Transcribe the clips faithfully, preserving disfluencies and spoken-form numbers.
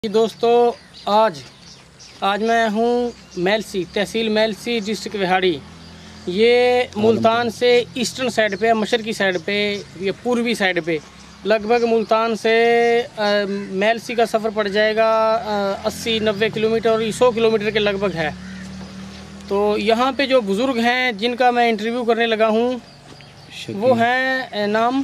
जी दोस्तों, आज आज मैं हूँ मेलसी, तहसील मेलसी, डिस्ट्रिक्ट विहाड़ी। ये मुल्तान से ईस्टर्न साइड पे, मशरकी साइड पे, ये पूर्वी साइड पे लगभग मुल्तान से आ, मेलसी का सफ़र पड़ जाएगा अस्सी नब्बे किलोमीटर और सौ किलोमीटर के लगभग है। तो यहाँ पे जो बुज़ुर्ग हैं जिनका मैं इंटरव्यू करने लगा हूँ वो हैं नाम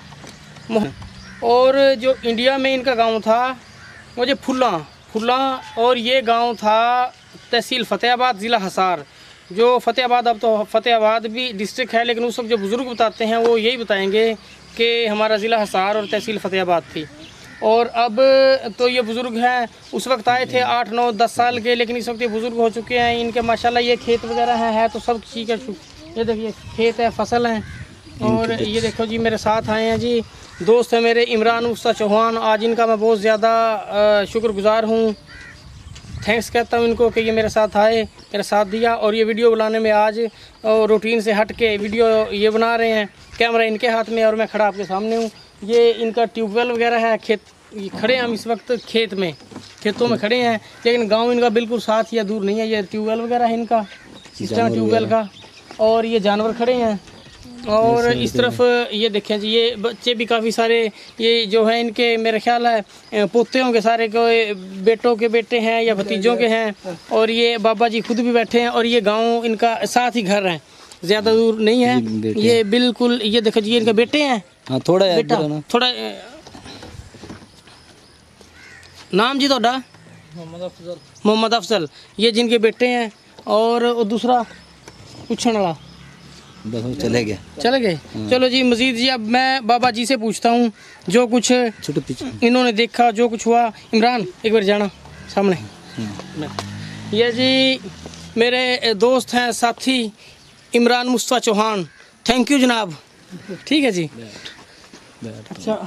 और जो इंडिया में इनका गांव था मुझे फुल्ला फुल्ला और ये गांव था तहसील फ़तेहाबाद, ज़िला हिसार। जो फ़तेहाबाद, अब तो फ़तेहाबाद भी डिस्ट्रिक्ट है, लेकिन उस वक्त जो बुज़ुर्ग बताते हैं वो यही बताएंगे कि हमारा ज़िला हिसार और तहसील फ़तेहाबाद थी। और अब तो ये बुज़ुर्ग हैं, उस वक्त आए थे आठ नौ दस साल के, लेकिन इस वक्त ये बुज़ुर्ग हो चुके हैं। इनके माशाल्लाह ये खेत वगैरह हैं है तो सब चीज़ का, ये देखिए खेत है, फसल हैं। और ये देखो जी, मेरे साथ आए हैं जी दोस्त है मेरे इमरान मुस्तफ़ा चौहान। आज इनका मैं बहुत ज़्यादा शुक्रगुज़ार हूँ, थैंक्स कहता हूँ इनको कि ये मेरे साथ आए, मेरा साथ दिया। और ये वीडियो बनाने में आज रूटीन से हट के वीडियो ये बना रहे हैं। कैमरा इनके हाथ में और मैं खड़ा आपके सामने हूँ। ये इनका ट्यूबवेल वगैरह है, खेत खड़े हैं हम इस वक्त खेत में, खेतों में खड़े हैं, लेकिन गाँव इनका बिल्कुल साथ या दूर नहीं है। ये ट्यूबवेल वगैरह है इनका, सिस्टम ट्यूबवेल का। और ये जानवर खड़े हैं और इस तरफ ये देखें जी, ये बच्चे भी काफ़ी सारे, ये जो है इनके मेरे ख्याल है पोते होंगे सारे, को बेटों के बेटे हैं या भतीजों के हैं। और ये बाबा जी खुद भी बैठे हैं और ये गांव इनका साथ ही घर है, ज़्यादा दूर नहीं है। ये बिल्कुल, ये देखो जी, ये इनके बेटे हैं। हाँ, थोड़ा है बेटा, थोड़ा नाम जी थोड़ा मोहम्मद अफजल, मोहम्मद अफजल, ये जिनके बेटे हैं। और दूसरा पूछने वाला बस चले गए चले गए चलो जी, मजीद जी अब मैं बाबा जी से पूछता हूँ जो कुछ इन्होंने देखा, जो कुछ हुआ। इमरान एक बार जाना सामने। ये जी मेरे दोस्त हैं, साथी इमरान मुस्तफ़ा चौहान, थैंक यू जनाब। ठीक है जी। अच्छा,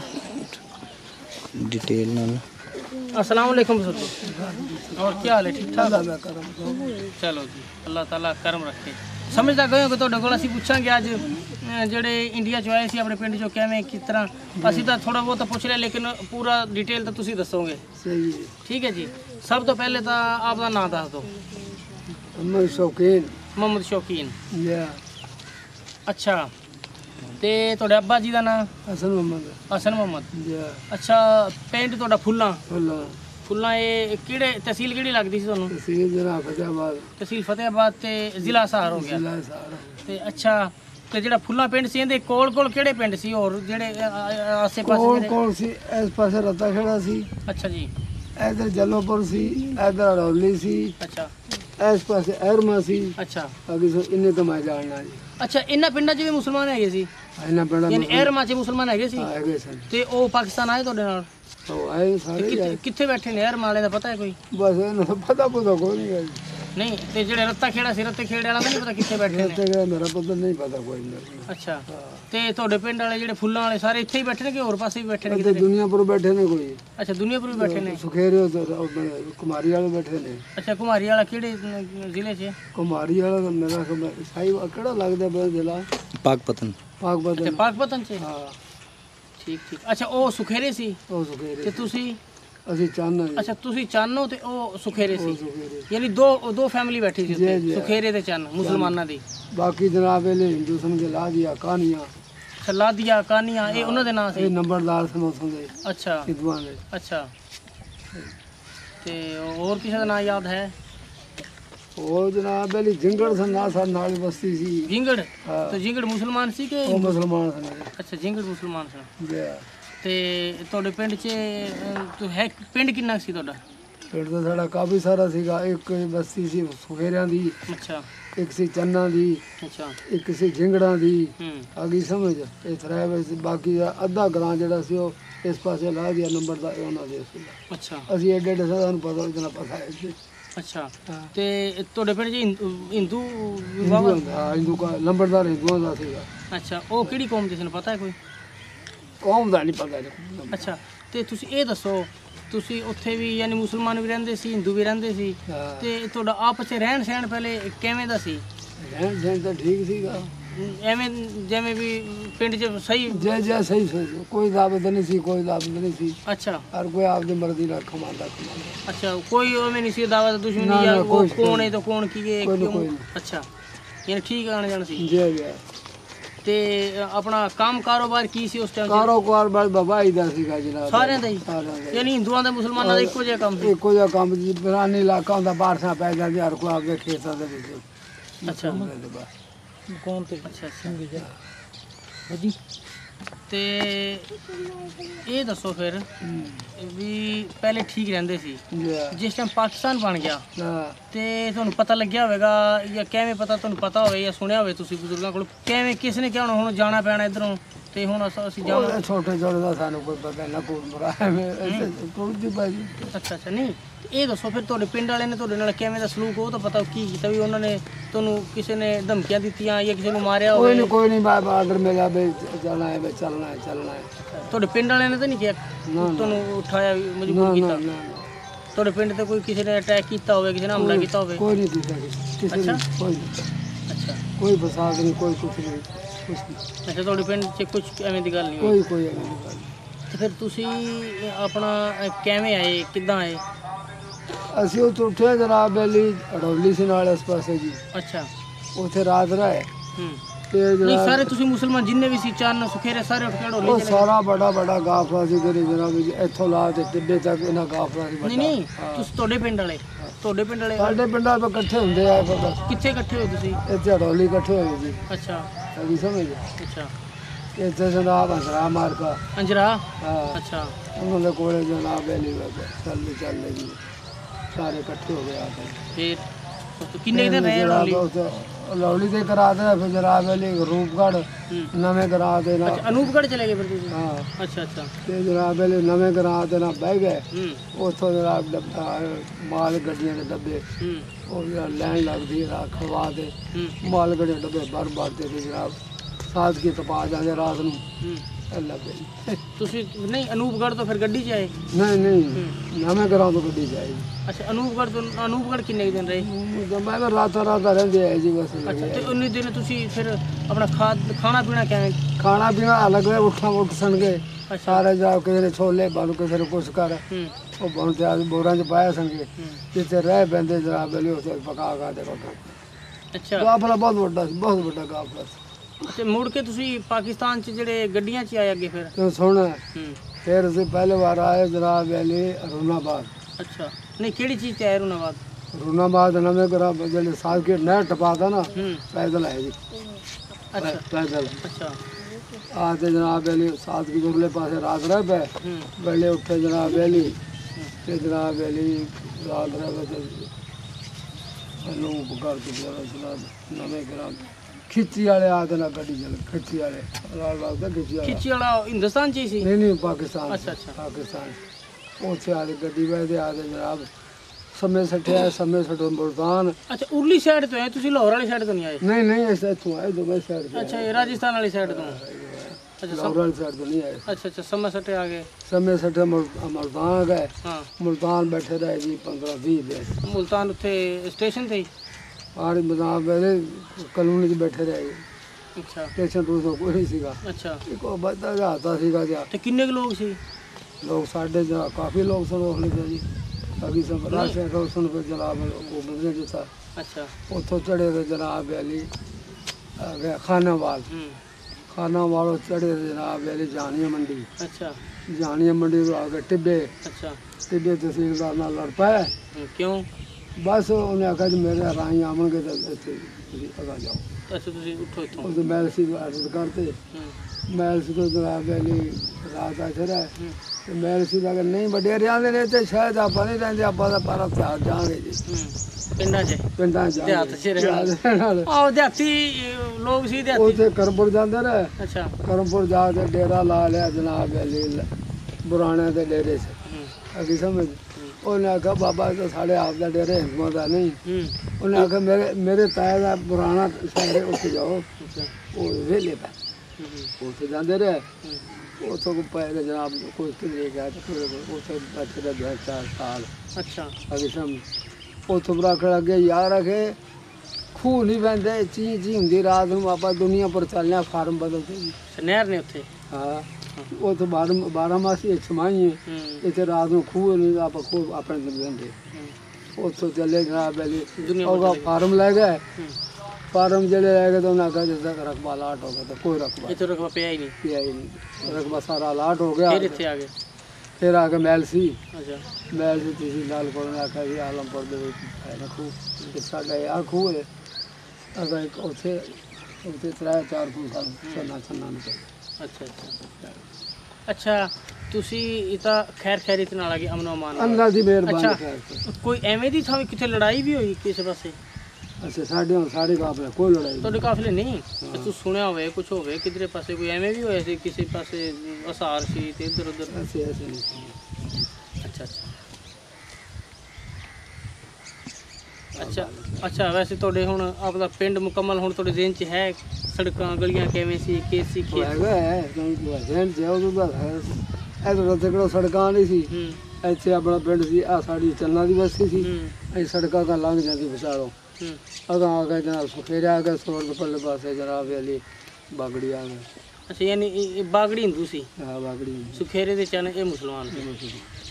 डिटेल ना। अस्सलाम वालेकुम। और क्या हाल है? ठीक ठाक? चलो जी, अल्लाह ताला करम रखे। समझदा गए कि ਤੁਹਾਡੇ ਕੋਲ ਅਸੀਂ ਪੁੱਛਾਂਗੇ ਅੱਜ ਜਿਹੜੇ ਇੰਡੀਆ ਚ ਆਏ ਸੀ ਆਪਣੇ ਪਿੰਡ ਚੋਂ ਕਿਵੇਂ ਕਿਸ ਤਰ੍ਹਾਂ। ਅਸੀਂ ਤਾਂ ਥੋੜਾ ਬਹੁਤ ਪੁੱਛ ਲਿਆ, ਲੇਕਿਨ ਪੂਰਾ ਡਿਟੇਲ ਤਾਂ ਤੁਸੀਂ ਦੱਸੋਗੇ। ਸਹੀ ਹੈ, ਠੀਕ ਹੈ ਜੀ। ਸਭ ਤੋਂ ਪਹਿਲੇ ਤਾਂ ਆਪ ਦਾ ਨਾਮ ਦੱਸ ਦਿਓ। मोहम्मद शौकीन। ਮੁਹੰਮਦ ਸ਼ੌਕੀਨ। या ਅੱਛਾ, ਤੇ ਤੁਹਾਡੇ ਅੱਬਾ ਜੀ ਦਾ ਨਾਮ? हसन मोहम्मद। ਹਸਨ ਮੁਹੰਮਦ। या ਅੱਛਾ, ਪਿੰਡ ਤੁਹਾਡਾ ਫੁੱਲਾ? फुल्ला। ਫੁੱਲਾ ਇਹ ਕਿਹੜੇ ਤਹਿਸੀਲ ਕਿਹੜੀ ਲੱਗਦੀ ਸੀ ਤੁਹਾਨੂੰ? तहसील जना फतेहाबाद। ਤਹਿਸੀਲ ਫਤਿਹਾਬਾਦ ਤੇ ਜ਼ਿਲ੍ਹਾ ਹਿਸਾਰ ਹੋ ਗਿਆ। जिला हिसार। ਤੇ ਅੱਛਾ, ਤੇ ਜਿਹੜਾ ਫੁੱਲਾ ਪਿੰਡ ਸੀ ਇਹਦੇ ਕੋਲ ਕੋਲ ਕਿਹੜੇ ਪਿੰਡ ਸੀ ਹੋਰ ਜਿਹੜੇ ਆਸੇ कोल ਪਾਸੇ? कोल सी इस पासे रत्ता खेड़ा सी, ਅੱਛਾ ਜੀ। इधर जलोपुर सी, इधर अड़ौली सी, ਅੱਛਾ इस पासे एरमा सी। ਅੱਛਾ अगे सो इन्हें तो मैं जानना जी। ਅੱਛਾ, ਇਹਨਾਂ ਪਿੰਡਾਂ 'ਚ ਵੀ ਮੁਸਲਮਾਨ ਹੈਗੇ ਸੀ? इन्हें पिंडा ਯਾਨੀ ਐਰਮਾ 'ਚ ਮੁਸਲਮਾਨ ਹੈਗੇ ਸੀ? आगे सन ਤੇ ਉਹ ਪਾਕਿਸਤਾਨ ਆਏ ਤੁਹਾਡੇ ਨਾਲ? तो आए ਤੇ सारे ਕਿੱਥੇ आए। ਕਿੱਥੇ ਬੈਠੇ ਨੇ ਐਰਮਾ ਵਾਲੇ ਦਾ ਪਤਾ ਹੈ ਕੋਈ? बस इन्हें तो पता पता कोई नहीं है। ਨਹੀਂ, ਤੇ ਜਿਹੜੇ ਰੱਤਾ ਖੇੜਾ ਸੀ, ਰੱਤੇ ਖੇੜੇ वाला ਨਹੀਂ ਪਤਾ ਕਿੱਥੇ ਬੈਠੇ ਨੇ? रहते गए मेरा पता नहीं पता कोई नहीं। ਅੱਛਾ, ਤੇ ਤੁਹਾਡੇ ਪਿੰਡ ਵਾਲੇ ਜਿਹੜੇ ਫੁੱਲਾਂ ਵਾਲੇ ਸਾਰੇ ਇੱਥੇ ਹੀ ਬੈਠੇ ਨੇ ਕਿ ਹੋਰ ਪਾਸੇ ਵੀ ਬੈਠੇ ਨੇ इधर ਕਿਤੇ? दुनिया पर बैठे ने कोई। ਅੱਛਾ, ਦੁਨੀਆਪੁਰ ਵੀ ਬੈਠੇ ਨੇ। सुखेरे तो कुमारी वाले बैठे ने। ਅੱਛਾ, ਕੁਮਾਰੀ ਵਾਲਾ ਕਿਹੜੇ ਅ, ਜ਼ਿਲ੍ਹੇ 'ਚ? कुमारी वाला तो मेरा साई केड़ा लगदा बड़ा जिला पाकपतन। पाकपतन। ਅੱਛਾ, ਪਾਕਪਤਨ 'ਚ। हाँ, ਠੀਕ ਠੀਕ। ਅੱਛਾ, ਉਹ ਸੁਖੇਰੇ ਸੀ ਉਹ ਸੁਖੇਰੇ ਤੇ ਤੁਸੀਂ? ਅਸੀਂ ਚਾਹਨਾ ਜੀ। ਅੱਛਾ, ਤੁਸੀਂ ਚਾਨੋ ਤੇ ਉਹ ਸੁਖੇਰੇ ਸੀ, ਉਹ ਸੁਖੇਰੇ। ਯਾਨੀ ਦੋ ਦੋ ਫੈਮਿਲੀ ਬੈਠੀ ਸੀ ਜੀ, ਉੱਥੇ, ਜੀ। ਸੁਖੇਰੇ ਤੇ ਚੰਨ ਮੁਸਲਮਾਨਾਂ ਦੀ। ਬਾਕੀ ਜਨਾਬ ਇਹਨੇ ਹਿੰਦੂ ਸਮਝ ਲਾ ਦਿਆ ਕਹਾਣੀਆਂ। ਸਲਾਦੀਆ ਕਾਨੀਆਂ ਇਹ ਉਹਨਾਂ ਦੇ ਨਾਂ ਇਹ ਸੀ? ਨੰਬਰਦਾਰ ਸਨ ਉਥੋਂ ਦੇ ਅੱਛਾ ਹਿੰਦੂਆਂ ਦੇ। ਅੱਛਾ, ਤੇ ਹੋਰ ਕਿਸੇ ਦਾ ਨਾਂ ਯਾਦ ਹੈ? ਉਹ ਜਨਾਬ ਪਹਿਲੀ ਜਿੰਗੜ ਸਨ ਨਾ ਸਨ ਨਾਲ ਬਸਤੀ ਸੀ। ਜਿੰਗੜ? ਹਾਂ। ਤੇ ਜਿੰਗੜ ਮੁਸਲਮਾਨ ਸੀ ਕਿ? ਉਹ ਮੁਸਲਮਾਨ ਸਨ। ਅੱਛਾ, ਜਿੰਗੜ ਮੁਸਲਮਾਨ ਸਨ। ਜੀ। ਤੇ ਤੁਹਾਡੇ ਪਿੰਡ 'ਚ ਅ, ਤੂੰ ਹੈ ਪਿੰਡ ਕਿੰਨਾ ਸੀ ਤੁਹਾਡਾ? ਪਿੰਡ ਤਾਂ ਸਾਡਾ ਕਾਫੀ ਸਾਰਾ ਸੀਗਾ। ਇੱਕ ਬਸਤੀ ਸੀ ਸੁਖੇਰਿਆਂ ਦੀ, ਅੱਛਾ ਇੱਕ ਸੀ ਚੰਨਾਂ ਦੀ, ਅੱਛਾ। ਇੱਕ ਸੀ ਜਿੰਗੜਾਂ ਦੀ। ਹੂੰ। ਆ ਗਈ ਸਮਝ? ਇਹ ਥਰੇ ਵੈਸੇ ਬਾਕੀ ਦਾ ਅੱਧਾ ਗ੍ਰਾਂ ਜਿਹੜਾ ਸੀ ਉਹ ਇਸ ਪਾਸੇ ਲਾ ਦਿਆ ਨੰਬਰਦਾਰ ਉਹਨਾਂ ਦੇ ਸੀ। ਅੱਛਾ ਅਸੀਂ ਐਡੇ ਐਡੇ ਸਾਨੂੰ ਪਤਾ ਇਤਨਾ ਪਤਾ ਹੈ ਜੀ। ਅੱਛਾ, ਹਾਂ। ਤੇ ਤੁਹਾਡੇ ਪਿੰਡ 'ਚ ਹਿੰਦੂ ਹਿੰਦੂ ਹਿੰਦੂ ਵਾਵਾ? ਹਾਂ, ਹਿੰਦੂ ਕਾ ਨੰਬਰਦਾਰ ਹਿੰਦੂਆਂ ਦਾ ਸੀਗਾ। ਅੱਛਾ, ਉਹ ਕਿਹੜੀ ਕੌਮ ਦੇ ਸਨ ਪਤਾ ਹੈ ਕੋਈ? ਕੌਮ ਦਾ ਨਹੀਂ ਪਤਾ ਜੀ। ਅੱਛਾ, ਤੇ ਤੁਸੀਂ ਇਹ ਦੱਸੋ, ਤੁਸੀਂ ਉੱਥੇ ਵੀ ਯਾਨੀ ਮੁਸਲਮਾਨ ਵੀ ਰਹਿੰਦੇ ਸੀ, ਹਿੰਦੂ ਵੀ ਰਹਿੰਦੇ ਸੀ, ਹਾਂ। ਤੇ ਤੁਹਾਡਾ ਆਪਸ 'ਚ ਰਹਿਣ ਸਹਿਣ ਪਹਿਲੇ ਕਿਵੇਂ ਦਾ ਸੀ? ਰਹਿਣ ਸਹਿਣ ਤਾਂ ਠੀਕ ਸੀਗਾ। ਐਵੇਂ ਜਿਵੇਂ ਵੀ ਪਿੰਡ 'ਚ ਸਹੀ ਜੇ ਜੇ ਸਹੀ ਸਹੀ ਕੋਈ ਦਾਬਤ ਨਹੀਂ ਸੀ ਕੋਈ ਦਾਬਤ ਨਹੀਂ ਸੀ ਅੱਛਾ ਹਰ ਕੋਈ ਆਪਦੀ ਮਰਜ਼ੀ ਨਾਲ ਕਮਾਉਂਦਾ ਕਮਾਉਂਦਾ ਅੱਛਾ ਕੋਈ ਐਵੇਂ ਨਹੀਂ ਸੀ ਦਾਵਾ ਦੁਸ਼ਮਣੀ ਨਾ, ਜਾਂ ਨਾ, ਉਹ ਕੋਈ- ਕੌਣ ਹੈ ਤਾਂ ਕੌਣ ਕੀ ਹੈ ਕੋਈ ਨਾ, ਕਿਉਂ ਕੋਈ ਨਾ। ਅੱਛਾ ਯਾਨੀ ਠੀਕ ਆਣ ਜਾਣ ਸੀ ਜੇ ਜੇ ਤੇ ਆਪਣਾ ਕੰਮ ਕਾਰੋਬਾਰ ਕੀ ਸੀ ਉਸ ਟਾਈਮ ਕਾਰੋਬਾਰ ਬਸ ਬਾਬਾ ਹੀ ਦਾ ਸੀਗਾ ਜਨਾਬ ਸਾਰਿਆਂ ਦਾ ਹੀ ਸਾਰਿਆਂ ਦਾ ਯਾਨੀ ਹਿੰਦੂਆਂ ਦਾ ਮੁਸਲਮਾਨਾਂ ਦਾ ਇੱਕੋ ਜਿਹਾ ਕੰਮ ਸੀ ਇੱਕੋ ਜਿਹਾ ਕੰਮ ਜੀ ਪੁਰਾਣੀ ਇਲਾਕਾ ਹੁੰਦਾ ਬਾਰਸ਼ਾਂ ਪੈ ਜਾਂਦੀਆਂ ਹਰ ਕੋਈ ਆਪਦੇ ਖੇਤਾਂ ਦੇ ਵਿੱਚ ਅੱਛਾ ਹੁੰਦੇ ਬਸ। ਕੌਣ ਤੇ ਅੱਛਾ ਅੱਛਾ ਜੀ ਤੇ ਇਹ ਦੱਸੋ ਫਿਰ ਹੂੰ। ਵੀ ਪਹਿਲੇ ਠੀਕ ਰਹਿੰਦੇ ਸੀ ਜੀ ਜਿਸ ਟਾਈਮ ਪਾਕਿਸਤਾਨ ਬਣ ਗਿਆ ਹਾਂ ਤੇ ਤੁਹਾਨੂੰ ਪਤਾ ਲੱਗਿਆ ਹੋਵੇਗਾ ਜਾਂ ਕਿਵੇਂ ਪਤਾ ਤੁਹਾਨੂੰ ਪਤਾ ਹੋਵੇ ਜਾਂ ਸੁਣਿਆ ਹੋਵੇ ਤੁਸੀਂ ਬਜ਼ੁਰਗਾਂ ਕੋਲ ਕਿਵੇਂ ਕਿਸ ਨੇ ਕਿਹਾ ਹੋਣਾ ਹੁਣ ਜਾਣਾ ਪੈਣਾ ਇਧਰੋਂ ਤੇ ਹੁਣ ਅਸ- ਅਸੀਂ ਜਾਣਾ ਉਹ ਛੋਟੇ ਛੋਟੇ ਦਾ ਸਾਨੂੰ ਕੋਈ ਪਤਾ ਨਾ ਕੋਈ ਮੁਰਾ ਮੈਂ ਟੁੱਟਦੀ ਬਾਜੀ ਅੱਛਾ ਅੱਛਾ ਨਹੀਂ ਤੇ ਇਹ ਦੱਸੋ ਫਿਰ ਤੁਹਾਡੇ ਪਿੰਡ ਵਾਲੇ ਨੇ ਤੁਹਾਡੇ ਨਾਲ ਕਿਵੇਂ ਦਾ ਸਲੂਕ ਉਹ ਤਾਂ ਪਤਾ ਕੀ ਕੀਤਾ ਵੀ ਉਹਨਾਂ ਨੇ ਤੁਹਾਨੂੰ ਕਿਸੇ ਨੇ ਧਮਕੀਆਂ ਦਿੱਤੀਆਂ ਜਾਂ ਕਿਸੇ ਨੂੰ ਮਾਰਿਆ ਕੋਈ ਹੋਵੇ ਨਹੀਂ ਕੋਈ ਨਹੀਂ ਬਾਬਾ ਆਰਡਰ ਮਿਲਿਆ ਬਈ ਜਾਣਾ ਹੈ ਬਈ ਚੱਲਣਾ ਹੈ ਚੱਲਣਾ ਹੈ ਤੁਹਾਡੇ ਪਿੰਡ ਵਾਲਿਆਂ ਨੇ ਤਾਂ ਨਹੀਂ ਕਿਹਾ ਨਾ, ਨਾ। ਤੁਹਾਨੂੰ ਉਠਾਇਆ ਵੀ ਨਾ ਮਜਬੂਰ ਨਾ ਕੀਤਾ ਨਾ ਨਾ। ਤੁਹਾਡੇ ਪਿੰਡ ਤੇ ਕੋਈ ਕਿਸੇ ਨੇ ਅਟੈਕ ਕੀਤਾ ਹੋਵੇ ਕਿਸੇ ਨੇ ਹਮਲਾ ਕੀਤਾ ਹੋਵੇ ਕੋਈ ਨਹੀਂ ਕੀਤਾ ਕਿਸੇ- ਕਿਸੇ ਨੇ ਅੱਛਾ। ਕੋਈ ਨਹੀਂ। ਅੱਛਾ ਕੋਈ ਫਸਾਦ ਨਹੀਂ ਕੋਈ ਕੁਛ ਨਹੀਂ ਕੁਛ ਨਹੀਂ ਅੱਛਾ ਤੁਹਾਡੇ ਪਿੰਡ 'ਚ ਕੁਝ ਐਵੇਂ ਦੀ ਗੱਲ ਨਹੀਂ ਹੋਈ ਕੋਈ ਕੋਈ ਐਵੇਂ ਦੀ ਗੱਲ ਨਹੀਂ। ਤੇ ਫਿਰ ਤੁਸੀਂ ਆਪਣਾ ਅਹ, ਕਿਵੇਂ ਆਏ ਕਿੱਦਾਂ ਆਏ ਅਸੀਂ ਉਹ ਤੋਂ ਉੱਠੇ ਜਨਾਬ ਬੇਲੀ ਅਡੌਲੀ ਸੀ ਨਾਲ ਇਸ ਪਾਸੇ ਜੀ ਅੱਛਾ ਉੱਥੇ ਰਾਤ ਰਹੇ ਹੂੰ ਤੇ ਨਹੀਂ ਜਨਾਬ ਸਾਰੇ ਤੁਸੀਂ ਮੁਸਲਮਾਨ ਜਿੰਨੇ ਵੀ ਸੀ ਚੰਨ ਸੁਖੇਰੇ ਸਾਰੇ ਉੱਠ ਕੇ ਉਹ ਢੋਲੇ ਚਲੇ ਗਏ ਸਾਰਾ ਬੜਾ ਬੜਾ ਗਾਫਲਾ ਸੀ ਕਰੀ ਜਨਾਬ ਜੀ ਇੱਥੋਂ ਲਾ ਤੇ ਟਿੱਬੇ ਤੱਕ ਇਹਨਾਂ ਗਾਫਲਾ ਸੀ ਨਹੀਂ ਵੱਡਾ ਨਹੀਂ ਹਾਂ। ਤੁਸੀਂ ਤੁਹਾਡੇ ਪਿੰਡ ਵਾਲੇ ਤੁਹਾਡੇ ਪਿੰਡ ਵਾਲੇ ਸਾਡੇ ਪਿੰਡਾਂ ਤੋਂ ਇਕੱਠੇ ਹੁੰਦੇ ਆ ਪਤਾ ਕਿੱਥੇ ਇਕੱਠੇ ਹੋ ਤੁਸੀਂ ਇੱਥੇ ਅਡੌਲੀ ਇਕੱਠੇ ਹੋਏ ਜੀ ਅੱਛਾ ਅभी ਸਮਝ ਅੱਛਾ ਇੱਥੇ ਜਨਾਬ ਹਸਰਾ ਮਾਰ ਕਾ ਅੰਜਰਾ ਹਾਂ ਅੱਛਾ ਉਹਨਾਂ ਦੇ ਕੋਲੇ ਜਨਾਬ ਬੇਲੀ ਵਗ ਚੱਲ ਚੱਲ ਜੀ ਸਾਰੇ ਇਕੱਠੇ ਹੋ ਗਏ ਆ ਕੇ ਫਿਰ ਉੱਥੇ ਕਿੰਨੇ ਦਿਨ ਰਹੇ ਲੌਲੀ ਲੌਲੀ ਤੇ ਕਰਾ ਦੇ ਫਿਰ ਜਨਾਬ ਬੇਲੀ ਰੂਪਗੜ ਹੂੰ ਨਵੇਂ ਕਰਾ ਦੇ ਨਾ ਅੱਛਾ ਅਨੂਪਗੜ੍ਹ ਚਲੇ ਗਏ ਫਿਰ ਤੁਸੀਂ ਹਾਂ ਅੱਛਾ ਅੱਛਾ ਤੇ ਜਨਾਬ ਬੇਲੀ ਨਵੇਂ ਕਰਾ ਦੇ ਨਾ ਬਹਿ ਗਏ ਹੂੰ ਉੱਥੋਂ ਜਨਾਬ ਡੱਬਾ ਮਾਲ ਗੱਡੀਆਂ ਦੇ ਡੱਬੇ ਹੂੰ ਉਹ ਜਿਹੜਾ ਲੈਣ ਲੱਗਦੀ ਰਾਤ ਖਵਾ ਦੇ ਹੂੰ ਮਾਲ ਗੱਡੀਆਂ ਦੇ ਡੱਬੇ ਭਰ ਭਰ ਦੇ ਤੇ ਜਨਾਬ ਸਾਧ ਕੀ ਤਪਾ ਜਾਂਦੇ ਰਾਤ ਨੂੰ ਹੂੰ ਅੱਲਾ ਬੇਲੀ ਤੁਸੀਂ ਨਹੀਂ ਅਨੂਪਗੜ੍ਹ ਤੋਂ ਫਿਰ ਗੱਡੀ 'ਚ ਆਏ ਨਹੀਂ ਨਹੀਂ ਨਵੇਂ ਕਰਾ ਤੋਂ ਗੱਡੀ ਜਾਏਗੀ ਅੱਛਾ ਅਨੂਪਗੜ੍ਹ ਤੋਂ ਅਨੂਪਗੜ੍ਹ ਕਿੰਨੇ ਕੁ ਦਿਨ ਰਹੇ ਮੈਂ ਤਾਂ ਰਾਤਾਂ ਰਾਤਾਂ ਰਹਿੰਦੇ ਆ ਜੀ ਬਸ ਅੱਛਾ ਤੇ ਉਨੀ ਦਿਨ ਤੁਸੀਂ ਫਿਰ ਆਪਣਾ ਖਾ ਖਾਣਾ ਪੀਣਾ ਕਿਵੇਂ ਖਾਣਾ ਪੀਣਾ ਅਲੱਗ ਹੈ ਉੱਠਾਂ ਉੱਠ ਸਣਗੇ ਅੱਛਾ ਸਾਰੇ ਜਾ ਕਿਸੇ ਨੇ ਛੋਲੇ ਬਣ ਕਿਸੇ ਨੇ ਕੁਛ ਕਰ ਹੂੰ ਉਹ ਬਣ ਤੇ ਆ ਬੋਰਾਂ 'ਚ ਪਾਇਆ ਸਣਗੇ ਹੂੰ ਜਿੱਥੇ ਰਹਿ ਪੈਂਦੇ ਜਰਾ ਬਲੀ ਉੱਥੇ ਪਕਾ ਕਾ ਦੇ ਕੋਲ ਅੱਛਾ ਗਾਫਲਾ ਬਹੁਤ ਵੱਡਾ ਸੀ ਬਹੁਤ ਵੱਡਾ ਗਾਫਲਾ ਸੀ ਤੇ ਮੁੜ ਕੇ ਤੁਸੀਂ ਪਾਕਿਸਤਾਨ 'ਚ ਜਿਹੜੇ ਗੱਡੀਆਂ 'ਚ ਆਏ ਅੱਗੇ ਫਿਰ ਤੇ ਸੁਣ ਹੂੰ ਫਿਰ ਅਸੀਂ ਪਹਿਲੇ ਵਾਰ ਆਏ ਜਨਾਬ ਵੈਲੀ ਰੂਨਾਬਾਦ ਅੱਛਾ ਨਹੀਂ ਕਿਹੜੀ ਚੀਜ਼ ਤੇ ਆਏ ਰੁਨਾਬਾਦ ਰੂਨਾਬਾਦ ਨਵੇਂ ਕਰਾ ਜਿਹੜੇ ਸਾਲ ਕੇ ਨਹਿਰ ਟਪਾਤਾ ਨਾ ਹੂੰ ਪੈਦਲ ਆਏ ਜੀ ਅੱਛਾ ਪੈਦਲ ਅੱਛਾ ਆ ਤੇ ਜਨਾਬ ਵੈਲੀ ਸਾਧ ਕੀ ਉਰਲੇ ਪਾਸੇ ਰਾਤ ਰਹਿ ਪਏ ਹੂੰ ਵੇਲੇ ਉੱਠੇ ਜਨਾਬ ਵੈਲੀ ਤੇ ਜਨਾਬ ਵੈਲੀ ਰਾਤ ਰਹਿ ਪਏ ਤੇ ਇਹਨੂੰ ਬੁਕਾਰ ਕੇ ਜਨਾਬ ਨਵੇਂ ਕਰਾ ਖਿੱਚੀ ਵਾਲੇ ਆ ਤੇ ਨਾ ਗੱਡੀ ਚੱਲ ਖਿੱਚੀ ਵਾਲੇ ਲਾਲ ਬਾਗ ਦਾ ਖਿੱਚੀ ਵਾਲਾ ਖਿੱਚੀ ਵਾਲਾ ਹਿੰਦੁਸਤਾਨ 'ਚ ਹੀ ਸੀ ਨਹੀਂ ਨਹੀਂ ਪਾਕਿਸਤਾਨ ਅੱਛਾ, ਅੱਛਾ। ਪਾਕਿਸਤਾਨ ਉੱਥੇ ਆ ਕੇ ਗੱਡੀ ਬਹਿਦੇ ਆ ਤੇ ਜਨਾਬ ਸਮੇਂ ਸੱਠਿਆ ਸਮੇਂ ਸੱਠੋ ਮੁਲਤਾਨ ਅੱਛਾ ਉਰਲੀ ਸਾਈਡ ਤੋਂ ਆਏ ਤੁਸੀਂ ਲਾਹੌਰ ਵਾਲੀ ਸਾਈਡ ਤੋਂ ਨਹੀਂ ਆਏ ਨਹੀਂ ਨਹੀਂ ਇਸ ਇੱਥੋਂ ਆਏ ਦੁਬਈ ਸਾਈਡ ਤੋਂ ਅੱਛਾ ਇਹ ਰਾਜਸਥਾਨ ਵਾਲੀ ਸਾਈਡ ਤੋਂ ਅੱਛਾ ਸਮ- ਲਾਹੌਰ ਵਾਲੀ ਸਾਈਡ ਤੋਂ ਨਹੀਂ ਆਏ ਅੱਛਾ ਅੱਛਾ ਸਮਝ ਸੱਟੇ ਆ ਗਏ ਸਮੇਂ ਸੱਠੇ ਮੁਲ- ਮੁਲਤਾਨ ਗਏ ਹਾਂ ਮੁਲਤਾਨ ਬੈਠੇ ਰਹੇ ਜੀ ਪੰਦਰਾਂ ਵੀਹ ਦਿਨ ਮੁਲਤਾਨ ਉੱਥੇ ਸਟੇਸ਼ਨ ਤੇ ਹੀ ਆੜੀ ਮਦਾਨ ਵੇਲੇ ਕਲੋਨੀ 'ਚ ਬੈਠੇ ਰਹੇ ਅੱਛਾ ਸਟੇਸ਼ਨ ਤੋਂ ਕੋਈ ਨਹੀਂ ਸੀਗਾ ਅੱਛਾ ਇੱਕੋ ਬੱਦਾ ਜਾਤਾ ਸੀਗਾ ਜਿਆ ਤੇ ਕਿੰਨੇ ਕੁ ਲੋਕ ਸੀ ਲੋਕ ਸਾਡੇ ਜਾਂ ਕਾਫੀ ਲੋਕ ਸਨ ਉਹ ਲਿਖਿਆ ਜੀ ਅਗੀ ਸਭ ਰਾਸ਼ਟਰ ਰੋਸ਼ਨ ਕੋ ਜਨਾਬ ਉਹ ਬੰਦੇ ਜਿਹਾ ਅੱਛਾ ਉੱਥੋਂ ਚੜੇ ਤੇ ਜਨਾਬ ਅਲੀ ਆ ਗਿਆ ਖਾਨਾਵਾਲ ਹੂੰ ਖਾਨਾਵਾਲ ਚੜੇ ਤੇ ਜਨਾਬ ਅਲੀ ਜਾਨੀਆ ਮੰਡੀ ਅੱਛਾ ਜਾਨੀਆ ਮੰਡੀ ਤੋਂ ਆ ਕੇ ਟਿੱਬੇ ਅੱਛਾ ਟਿੱਬੇ ਤਹਿਸੀਲਦਾਰ ਨਾਲ ਲੜ ਪਏ ਹੂੰ, ਕਿਉਂ ਬਸ ਉਹਨੇ ਆਖਿਆ ਜੀ ਮੇਰੇ ਰਾਹੀਂ ਆਵਣਗੇ ਤਾਂ ਇੱਥੇ ਤੁਸੀਂ ਅਗਾ ਜਾਓ ਅੱਛਾ ਤੁਸੀਂ ਉੱਠੋ ਇੱਥੋਂ ਉਹਦੇ ਮੈਲ ਸੀ ਅਰਜ਼ ਕਰਤੇ ਹੂੰ ਮੈਲ ਸੀ ਤੋਂ ਜਨਾਬ ਅਲੀ ਰਾਤ ਆ ਚੜਾ ਹੂੰ ਤੇ ਮੈਲ ਸੀ ਦਾ ਨਹੀਂ ਵੱਡੇ ਰਿਆਂਦੇ ਨੇ ਤੇ ਸ਼ਾਇਦ ਆਪਾਂ ਨਹੀਂ ਰਹਿੰਦੇ ਆਪਾਂ ਦਾ ਪਰ ਹਥਿਆਰ ਜਾਣਗੇ ਜੀ ਹੂੰ ਪਿੰਡਾਂ 'ਚ ਪਿੰਡਾਂ ਚ ਦਿਹਾਤ 'ਚ ਰਹਿਣ ਜਾਣਗੇ ਆਹ ਦਿਹਾਤੀ ਅਹ, ਲੋਕ ਸੀ ਦਿਹਾਤੀ ਉੱਥੇ ਕਰਮਪੁਰ ਜਾਂਦੇ ਰਹੇ ਅੱਛਾ ਕਰਮਪੁਰ ਜਾ ਕੇ ਡੇਰਾ ਲਾ ਲਿਆ ਜਨਾਬ ਅਲੀ ਬੁਰਾਣੇ ਦੇ ਡੇਰੇ 'ਚ ਹੂੰ ਅਗੀ ਸਮਝ ਉਹਨੇ ਆਖਿਆ ਬਾਬਾ ਇਹ ਤਾਂ ਸਾਡੇ ਆਪ ਦਾ ਡੇਰੇ ਹਿੰਦੂਆਂ ਦਾ ਨਹੀਂ ਹੂੰ ਉਹਨੇ ਆਖਿਆ ਮੇਰੇ ਮੇਰੇ ਤਾਏ ਦਾ ਪੁਰਾਣਾ ਸ਼ਹਿਰ ਹੈ, ਉੱਥੇ ਜਾਓ ਅੱਛਾ ਉਹ ਵੇਲੇ ਪੈ ਹੂੰ ਉੱਥੇ ਜਾਂਦੇ ਰਹੇ ਹੂੰ ਉੱਥੋਂ ਕੋ ਪਏ ਤੇ ਜਨਾਬ ਕੋਈ ਕਿਲੇ ਗਿਆ ਤੇ ਕੋਈ ਉੱਥੇ ਬੈਠੇ ਰਹੇ ਦੋ ਚਾਰ ਸਾਲ ਅੱਛਾ ਅਗੇ ਸਮ ਉੱਥੋਂ ਬਰਾ ਕਰ ਅੱਗੇ ਯਾਰ ਅਗੇ ਖੂਹ ਨਹੀਂ ਵੰਦੇ ਚੀ ਚੀ ਹੁੰਦੀ ਰਾਤ ਨੂੰ ਆਪਾਂ ਦੁਨੀਆ ਪਰ ਚੱਲਣਾ ਫਾਰਮ ਬਦਲਦੇ ਜੀ ਨਹਿਰ ਨੇ ਉੱਥੇ ਹਾਂ ਉਹ ਤਾਂ ਬਾਰਾਂ ਬਾਰਾਂ ਮਾਸੀ ਛਮਾਈ ਹੈ ਹੂੰ ਇੱਥੇ ਰਾਤ ਨੂੰ ਖੂਹ ਨਹੀਂ ਆਪਾਂ ਖੂਹ ਆਪਣੇ ਦਿਨ ਵੰਦੇ ਉੱਥੋਂ ਚੱਲੇ ਜਨਾਬ ਵਾਲੀ ਦੁਨੀਆ ਉਹਦਾ ਬਦਲ ਫਾਰਮ ਲੈ ਗਏ ਹੂੰ ਫਾਰਮ ਜਿਹੜੇ ਲੈ ਗਏ ਤਾਂ ਉਹਨਾਂ ਕਹਾ ਜਿਸ ਦਾ ਰਕਬਾ ਲਾਟ ਹੋ ਗਿਆ ਤਾਂ ਕੋਈ ਰਕਬਾ ਇੱਥੇ ਰਕਬਾ ਪਿਆ ਹੀ ਨਹੀਂ ਪਿਆ ਹੀ ਨਹੀਂ ਰਕਬਾ ਸਾਰਾ ਲਾਟ ਹੋ ਗਿਆ ਫਿਰ ਇੱਥੇ ਆ ਗਏ ਫਿਰ ਆ ਕੇ ਮਹਿਲ ਸੀ ਅੱਛਾ ਮਹਿਲ ਸੀ ਤੁਸੀਂ ਨਾਲ ਕੋਲ ਨੇ ਆਖਿਆ ਵੀ ਆਲਮਪੁਰ ਦੇ ਵਿੱਚ ਹੈ ਨਾ ਖੂਹ ਤੇ ਸਾਡਾ ਇਹ ਆ ਖੂਹ ਹੈ ਅਗਰ ਇੱਕ ਉੱਥੇ ਉੱਥੇ ਤਰਾ ਚਾਰ ਖੂਹ ਸਨ ਛੰਨਾ ਛੰਨਾ ਨੂੰ ਅੱਛਾ ਅੱਛਾ ਅੱਛਾ ਤੁਸੀਂ ਇਹ ਤਾਂ ਖੈਰ ਖੈਰੀਤ ਨਾਲ ਆ ਗਏ ਅਮਨ ਅਮਾਨ ਨਾਲ। ਅੱਲਾ ਦੀ ਮਿਹਰਬਾਨੀ ਅੱਛਾ ਕਰ ਕੋਈ ਐਵੇਂ ਦੀ ਥਾਂ ਕਿਤੇ ਲੜਾਈ ਵੀ ਹੋਈ ਕਿਸੇ ਪਾਸੇ ਅੱਛਾ ਸਾਡੇ ਹੁਣ ਸਾਡੇ ਕਾਫਲੇ ਕੋਈ ਲੜਾਈ ਨਹੀਂ ਤੁਹਾਡੇ ਕਾਫਲੇ ਨਹੀਂ ਤੂੰ ਸੁਣਿਆ ਹੋਵੇ ਕੁਝ ਹੋਵੇ ਕਿਧਰੇ ਪਾਸੇ ਕੋਈ ਐਵੇਂ ਵੀ ਹੋਇਆ ਸੀ ਕਿਸੇ ਪਾਸੇ ਅਸਾਰ ਸੀ ਤੇ ਇੱਧਰ ਉੱਧਰ ਐਸੇ ਐਸੇ ਨਹੀਂ ਸੀ। ਅੱਛਾ ਅੱਛਾ ਅੱਛਾ ਅੱਛਾ ਵੈਸੇ ਤੁਹਾਡੇ ਹੁਣ ਆਪਦਾ ਪਿੰਡ ਮੁਕੰਮਲ ਹੁਣ ਤੁਹਾਡੇ ਜ਼ਿਹਨ 'ਚ ਹੈ ਸੜਕਾਂ ਗਲੀਆਂ ਕਿਵੇਂ ਸੀ ਕੀ ਸੀ ਉਹ ਕੀ ਹੈਗਾ ਹੈ ਕਿਉਂਕਿ ਜੈਨ ਜਿਉਂ ਦਾ ਹੈ ਇਹ ਤਾਂ ਤੱਕੜੋ ਸੜਕਾਂ ਨਹੀਂ ਸੀ ਹੂੰ ਇੱਥੇ ਆਪਣਾ ਪਿੰਡ ਸੀ ਆ ਸਾਡੀ ਚੰਨਾ ਦੀ ਬਸਤੀ ਸੀ ਹੂੰ ਅਸੀਂ ਸੜਕਾਂ ਦਾ ਲੰਘ ਜਾਂਦੀ ਵਿਚਾਰੋਂ ਹੂੰ ਅਗਾਂ ਆ ਕੇ ਜਨਾਬ ਸੁਖੇਰੇ ਆ ਕੇ ਸੋਰ ਦੇ ਪੱਲੇ ਪਾਸੇ ਜਨਾਬ ਵਾਲੀ ਬਾਗੜੀ ਆ ਗਏ ਅੱਛਾ ਯਾਨੀ ਇਹ ਇਹ ਬਾਗੜੀ ਹਿੰਦੂ ਸੀ ਆ ਬਾਗੜੀ ਸੁਖੇਰੇ ਦੇ ਚੰਨ ਇਹ ਮੁਸਲਮਾਨ ਸੀ ਸੀ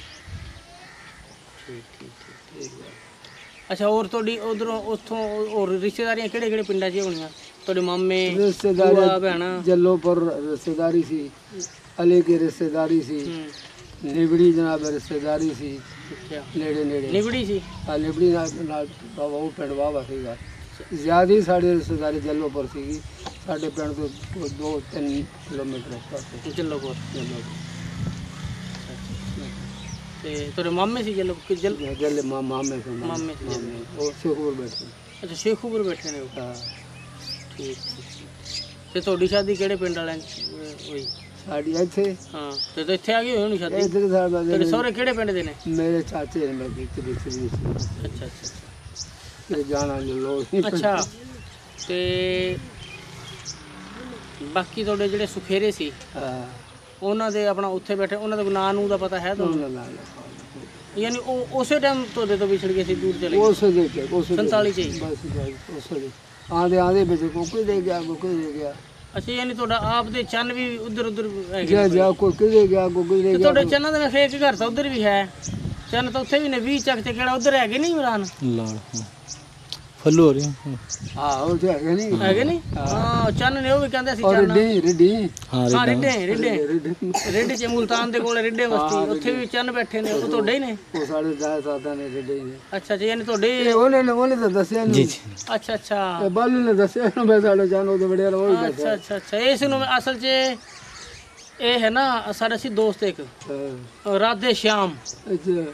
ਠੀਕ ਠੀਕ ਠੀਕ ਅੱਛਾ ਹੋਰ ਤੁਹਾਡੀ ਉਧਰੋਂ ਉੱਥੋਂ ਹੋਰ ਰਿਸ਼ਤੇਦਾਰੀਆਂ ਕਿਹੜੇ ਕਿਹੜੇ ਪਿੰਡਾਂ 'ਚ ਹੋਣੀਆਂ ਤੁਹਾਡੇ ਮਾਮੇ ਭੂਆ ਰਿਸ਼ਤੇਦਾਰੀ ਭੈਣਾਂ ਜੱਲੋਪੁਰ ਰਿਸ਼ਤੇਦਾਰੀ ਸੀ ਅਲੀ ਕੀ ਰਿਸ਼ਤੇਦਾਰੀ ਸੀ ਹੂੰ ਨਿਬੜੀ ਜਨਾਬ ਰਿਸ਼ਤੇਦਾਰੀ ਸੀ ਅੱਛਾ ਨੇੜੇ ਨੇੜੇ ਨਿਬੜੀ ਸੀ ਆ ਨਿਬੜੀ ਨਾਲ ਨਾਲ ਬਾਬਾ ਉਹ ਪਿੰਡ ਵਾਵਾ ਸੀਗਾ ਜ਼ਿਆਦਾ ਹੀ ਸਾਡੀ ਰਿਸ਼ਤੇਦਾਰੀ ਜੱਲੋਪੁਰ ਸੀਗੀ ਸਾਡੇ ਪਿੰਡ ਤੋਂ ਦੋ- ਦੋ ਤਿੰਨ ਕਿਲੋਮੀਟਰ ਪਾਸੇ ਜੱਲੋਪੁਰ ਜੱਲੋਪੁਰ ਤੇ ਤੁਹਾਡੇ ਮਾਮੇ ਸੀ ਜੱਲੋ ਕਿ ਜੱਲ ਜੱਲੇ ਮਾ ਮਾਮੇ ਤੋਂ ਮਾਮੇ ਸੀ ਜੱਲ ਉਹ ਸ਼ੇਖੂਰ ਬੈਠੇ ਅੱਛਾ ਸ਼ੇਖੂਪੁਰ ਬੈਠੇ ਨੇ ਉਹ। ਹਾਂ ਠੀਕ ਠੀਕ। ਤੇ ਤੁਹਾਡੀ ਸ਼ਾਦੀ ਕਿਹੜੇ ਪਿੰਡ ਵਾਲਿਆਂ 'ਚ ਅਹ, ਹੋਈ ਸਾਡੀ ਇੱਥੇ ਹਾਂ ਤੇ ਤਾਂ ਇੱਥੇ ਆ ਗਈ ਹੋਣੀ ਸ਼ਾਦੀ ਇੱਥੇ ਸਾਡਾ ਤੁਹਾਡੇ ਸਹੁਰੇ ਕਿਹੜੇ ਪਿੰਡ ਦੇ ਨੇ ਮੇਰੇ ਚਾਚੇ ਨੇ ਮੇਰੇ ਵਿੱਚ ਵਿੱਚ ਵੀ ਸੀ ਅੱਛਾ ਅੱਛਾ ਤੇ ਜਾਣਾ ਜੋ ਲੋਕ ਨਹੀਂ ਅੱਛਾ ਤੇ ਬਾਕੀ ਤੁਹਾਡੇ ਜਿਹੜੇ ਸੁਖੇਰੇ ਸੀ ਹਾਂ ਉਹਨਾਂ ਦੇ ਆਪਣਾ ਉੱਥੇ ਬੈਠੇ ਉਹਨਾਂ ਦੇ ਨਾਂ ਨੂੰ ਦਾ ਪਤਾ ਹੈ ਤੁਹਾਨੂੰ ਨਾ ਨਾ ਨਾ ਯਾਨੀ ਉਹ ਉਸੇ ਟਾਈਮ ਤੁਹਾਡੇ ਤੋਂ ਵਿਛੜ ਗਏ ਸੀ ਦੂਰ ਚਲੇ ਗਏ ਉਸ ਦੇ ਕੇ ਉਸ ਦੇ ਸੰਤਾਲੀ ਚ ਹੀ? ਬਸ ਬਸ ਉਸ ਦੇ ਆਂਦੇ ਆਂਦੇ ਵਿੱਚ ਕੋਈ ਦੇ ਗਿਆ ਕੋਈ ਦੇ ਗਿਆ ਅੱਛਾ ਯਾਨੀ ਤੁਹਾਡਾ ਆਪ ਦੇ ਚੰਨ ਵੀ ਉਧਰ ਉਧਰ ਹੈਗੇ ਜਾ ਨੇ ਜਾ ਕੋਈ ਕਿਦੇ ਗਿਆ ਕੋਈ ਦੇ ਤੇ ਗਿਆ ਤੁਹਾਡੇ ਚੰਨਾਂ ਦੇ ਫੇਕ ਘਰ ਤਾਂ ਉਧਰ ਵੀ ਹੈ ਚੰਨ ਤਾਂ ਉੱਥੇ ਵੀ ਨੇ ਵੀਹ ਚੱਕ ਤੇ ਕਿਹੜਾ ਉਧਰ ਹੈਗੇ ਨਹੀਂ ਇਮਰਾਨ लाड़ हाँ। फल्लू हो रही है ਹਾਂ ਉਹ ਤੇ ਹੈਗੇ ਨਹੀਂ ਹੈਗੇ ਨਹੀਂ ਹਾਂ ਚੰਨ ਨੇ ਉਹ ਵੀ ਕਹਿੰਦੇ ਸੀ ਔਰ ਚੰਨ ਰਿੱਡੀ ਰਿੱਡੀ हाँ ਹਾਂ रेडा ਰਿੱਡੇ ਰਿੱਡੇ ਰਿੱਡੀ ਰਿੱਡੇ ਚ ਮੁਲਤਾਨ ਦੇ ਕੋਲ ਰਿੱਡੇ ਬਸਤੀ ਉੱਥੇ ਵੀ ਚੰਨ ਬੈਠੇ ਨੇ ਉਹ ਤੁਹਾਡੇ ਹੀ ਨੇ ਉਹ ਸਾਡੇ ਜਾਇ ਸਾਦਾ ਨੇ ਰਿੱਡੀ ਨੇ ਅੱਛਾ ਜੀ ਯਾਨੀ ਤੁਹਾਡੇ ਇਹ ਉਹਨੇ ਨੇ ਉਹਨੇ ਤਾਂ ਦੱਸਿਆ जी ਨਹੀਂ जी ਅੱਛਾ ਅੱਛਾ ਇਹ ਬਾਲੂ ਨੇ ਦੱਸਿਆ ਨਾ ਮੈਂ ਸਾਡੇ ਜਾਨ ਉਹਦੇ ਬੜੇ ਉਹ ਹੀ ਅੱਛਾ ਦੱਸਿਆ ਅੱਛਾ ਅੱਛਾ ਇਸ ਨੂੰ ਅਸਲ 'ਚ ਇਹ ਹੈ ਨਾ ਸਾਡਾ ਸੀ ਦੋਸਤ ਇੱਕ ਹਾਂ ਰਾਧੇ ਸ਼ਾਮ ਅੱਛਾ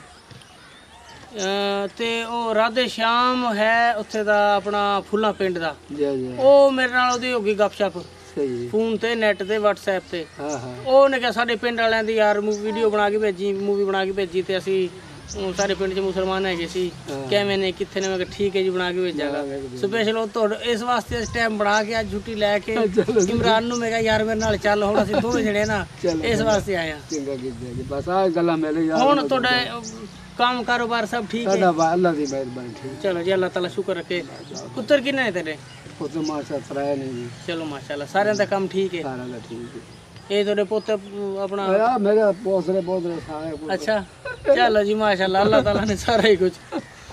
ਅਹ ਤੇ ਉਹ ਰਾਧੇ ਸ਼ਾਮ ਹੈ ਉੱਥੇ ਦਾ ਆਪਣਾ ਫੁੱਲਾ ਪਿੰਡ ਦਾ ਜੀ ਜੀ ਉਹ ਮੇਰੇ ਨਾਲ ਉਹਦੀ ਹੋ ਗਈ ਗੱਪਸ਼ਪ ਸਹੀ ਫੋਨ ਤੇ ਨੈਟ ਤੇ WhatsApp ਤੇ ਹਾਂ ਹਾਂ ਉਹਨੇ ਕਿਹਾ ਸਾਡੇ ਪਿੰਡ ਵਾਲਿਆਂ ਦੀ ਯਾਰ ਵੀਡੀਓ ਬਣਾ ਕੇ ਭੇਜੀ ਮੂਵੀ ਬਣਾ ਕੇ ਭੇਜੀ ਤੇ ਅਸੀਂ ਉਹ ਸਾਰੇ ਪਿੰਡ 'ਚ ਮੁਸਲਮਾਨ ਹੈਗੇ ਸੀ ਕਿਵੇਂ ਨੇ ਕਿੱਥੇ ਨੇ ਮੈਂ ਕਿਹਾ ਠੀਕ ਹੈ ਜੀ ਬਣਾ ਕੇ ਭੇਜਾਂਗਾ ਸਪੈਸ਼ਲ ਉਹ ਤੁਹਾਡੇ ਇਸ ਵਾਸਤੇ ਇਸ ਟਾਈਮ ਬਣਾ ਕੇ ਅੱਜ ਛੁੱਟੀ ਲੈ ਕੇ ਇਮਰਾਨ ਨੂੰ ਮੈਂ ਕਿਹਾ ਯਾਰ ਮੇਰੇ ਨਾਲ ਚੱਲ ਹੁਣ ਅਸੀਂ ਦੋਵੇਂ ਜਣੇ ਨਾ ਇਸ ਵਾਸਤੇ ਆਏ ਆ ਚੰਗਾ ਕੀਤਾ ਜੀ ਬਸ ਆ ਗੱਲਾਂ ਮੇਰੇ ਯਾਰ ਹੁਣ ਤੁਹਾਡਾ ਕੰਮ ਕਾਰੋਬਾਰ ਸਭ ਠੀਕ ਹੈ ਸਾਡਾ ਵਾ- ਅੱਲਾ ਦੀ ਮਿਹਰਬਾਨੀ ਠੀਕ ਚਲੋ ਜੀ ਅੱਲਾਹ ਤਾਲਾ ਸ਼ੁਕਰ ਰੱਖੇ ਪੁੱਤਰ ਕਿੰਨੇ ਨੇ ਤੇਰੇ ਉਹ ਤਾਂ ਮਾਸ਼ਾ ਤਰਾਇਆ ਨਹੀਂ ਜੀ ਚਲੋ ਮਾਸ਼ਾਅੱਲਾ ਸਾਰਿਆਂ ਦਾ ਕੰਮ ਠੀਕ ਹੈ ਸਾਰਾ ਦਾ ਠੀਕ ਹੈ ਇਹ ਤੁਹਾਡੇ ਪੁੱਤ ਆਪਣਾ ਆ ਮੇਰਾ ਪੋਸਰੇ ਪੋਸਰੇ ਸਾਰੇ ਕੁਛ। ਅੱਛਾ ਚਲੋ ਜੀ ਮਾਸ਼ਾਅੱਲਾ ਅੱਲਾਹ ਤਾਲਾ ਨੇ ਸਾਰਾ ਹੀ ਕੁਝ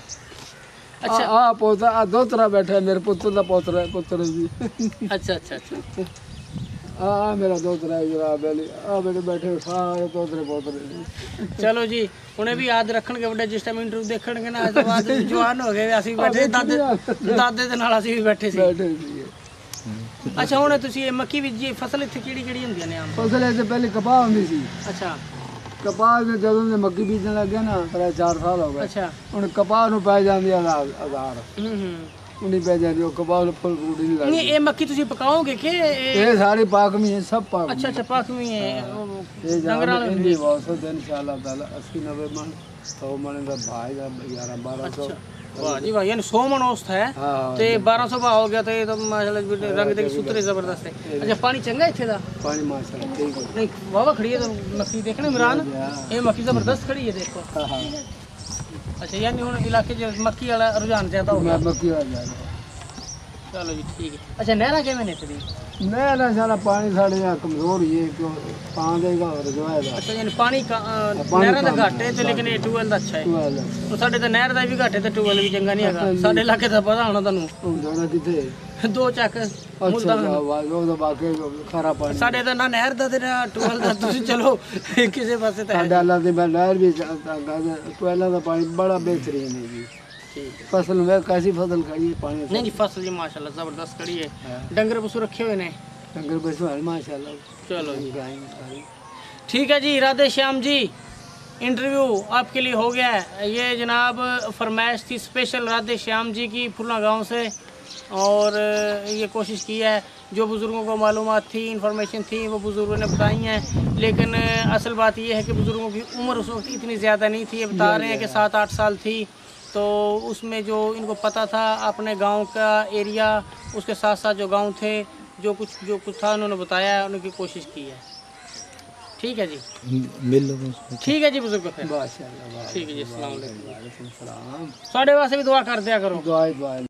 ਅੱਛਾ ਆ ਪੋਤਾ ਆ ਦੋ ਤਰ੍ਹਾਂ ਬੈਠਾ ਮੇਰੇ ਪੁੱਤ ਦਾ ਪੋਤਰਾ ਪੁੱਤਰ ਜੀ ਅੱਛਾ ਅੱਛਾ ਅੱਛਾ ਆ ਆ ਮੇਰਾ ਦੋ ਤਰ੍ਹਾਂ ਜਨਾਬ ਵਾਲੀ ਆ ਮੇਰੇ ਬੈਠੇ ਸਾਰੇ ਪੋਤਰੇ ਪੋਤਰੇ ਜੀ ਚਲੋ ਜੀ ਹੁਣੇ ਵੀ ਯਾਦ ਰੱਖਣਗੇ ਵੱਡੇ ਜਿਸ ਟਾਈਮ ਇੰਟਰਵਿਊ ਦੇਖਣਗੇ ਨਾ ਅੱਜ ਤੋਂ ਬਾਅਦ ਜਵਾਨ ਹੋ ਗਏ ਅਸੀਂ ਬੈਠੇ ਦਾਦੇ ਦਾਦੇ ਦੇ ਨਾਲ ਅਸੀਂ ਵੀ ਬੈਠੇ ਸੀ ਬੈਠੇ ਸੀ ਅੱਛਾ ਹੁਣ ਤੁਸੀਂ ਇਹ ਮੱਕੀ ਬੀਜੀ ਫਸਲ ਇੱਥੇ ਕਿਹੜੀ ਕਿਹੜੀ ਹੁੰਦੀਆਂ ਨੇ ਆਮ ਫਸਲ ਇਹ ਪਹਿਲੇ ਕਪਾਹ ਹੁੰਦੀ ਸੀ ਅੱਛਾ ਕਪਾਹ ਦੇ ਜਦੋਂ ਦੇ ਮੱਕੀ ਬੀਜਣ ਲੱਗੇ ਨਾ ਤਰਾ ਚਾਰ ਸਾਲ ਹੋ ਗਏ ਅੱਛਾ ਹੁਣ ਕਪਾਹ ਨੂੰ ਪੈ ਜਾਂਦੀ ਆ ਆਧਾਰ ਹੂੰ ਹੂੰ ਉਨੀ ਪੈ ਜਾਂਦੀ ਉਹ ਕਪਾਹ ਨੂੰ ਫੁੱਲ ਫੂਟੀ ਨਹੀਂ ਨਹੀਂ ਲੱਗਦੀ ਇਹ ਮੱਕੀ ਤੁਸੀਂ ਪਕਾਓਗੇ ਕਿ ਇਹ ਇਹ ਸਾਰੀ ਪਾਕਮੀ ਹੈ ਸਭ ਪਾਕ ਅੱਛਾ ਅੱਛਾ ਪੱਕਵੀਂ ਹੈ ਉਹ ਇਹ ਡੰਗਰਾਂ ਜਾਨ ਵਾਲੀ ਇੰਨੀ ਵਾਸਤ ਇਨਸ਼ਾਅੱਲਾ ਤਾਲਾ अस्सी नब्बे मन सौ मन ਦਾ ਭਾਈ ਦਾ ग्यारह बारह सौ ਵਾਹ ਜੀ ਵਾਹ ਯਾਨੀ ਸੌ ਮਣ ਔਸਤ ਹੈ ਹਾਂ ਤੇ ਬਾਰਾਂ ਸੌ ਭਾਅ ਹੋ ਗਿਆ ਤੇ ਇਹ ਤਾਂ ਮਾਸ਼ਾਅੱਲਾ ਰੰਗ ਦੇ ਸੁਤਰੇ ਜ਼ਬਰਦਸਤ ਹੈ ਅੱਛਾ ਪਾਣੀ ਚੰਗਾ ਇੱਥੇ ਦਾ पानी माशाल्लाह ठीक है ਨਹੀਂ ਵਾਵਾ ਖੜੀ ਹੈ ਤਾਂ ਮੱਕੀ ਦੇਖਣਾ ਇਮਰਾਨ ਇਹ ਮੱਕੀ ਜ਼ਬਰਦਸਤ ਖੜੀ ਹੈ ਦੇਖੋ हाँ हाँ ਅੱਛਾ ਯਾਨੀ ਹੁਣ ਇਲਾਕੇ 'ਚ ਮੱਕੀ ਵਾਲਾ ਰੁਝਾਨ ਜ਼ਿਆਦਾ ਹੋ ਗਿਆ मैं मक्की आ जाएगा चलो जी ठीक है। अच्छा नहरा किवें ने इत्थे दी? मैं ना सारा पानी साढ़े यहाँ कमजोर ही है क्यों पान देगा और जो अच्छा यानी पानी का अ, पानी नहरा दा कम घट है ते लेकिन ये ट्यूबवेल दा अच्छा है। है तो साडे ते नहर दा भी घट है ते ट्यूबवेल भी चंगा नहीं हैगा। साडे इलाके दा पता होना तुहानू जाना किथे दो चक अच्छा मुल्तान वो तो बाकी खारा पानी साडे ता ना नहर दा ते ना ट्यूबवेल दा तुसी चलो किसी पासे ते है। साढ़े अल्लाह की नहर भी टुएला का पानी बड़ा बेहतरीन है जी। ठीक है। फसल में कैसी फसल खाइए पानी नहीं जी फसल जी माशाल्लाह जबरदस्त खड़ी है। हाँ। डंगर पशु रखे हुए ने। डंगर बसवा माशाल्लाह चलो जी गाय सारी। ठीक है जी राधे श्याम जी इंटरव्यू आपके लिए हो गया है। ये जनाब फरमाइश थी स्पेशल राधे श्याम जी की फुल्ला गांव से और ये कोशिश की है जो बुज़ुर्गों को मालूमात थी इन्फॉर्मेशन थी वो बुज़ुर्गों ने बताई हैं। लेकिन असल बात ये है कि बुज़ुर्गों की उम्र उस वक्त इतनी ज़्यादा नहीं थी। ये बता रहे हैं कि सात आठ साल थी तो उसमें जो इनको पता था अपने गांव का एरिया उसके साथ साथ जो गांव थे जो कुछ जो कुछ था उन्होंने बताया उनकी कोशिश की है। ठीक है जी मिल लो बस। ठीक है जी बुजुर्ग फिर माशाल्लाह ठीक है जी अस्सलाम वालेकुम। वालेकुम सलाम। साढ़े वास्ते भी दुआ कर दिया करो। दुआ दुआ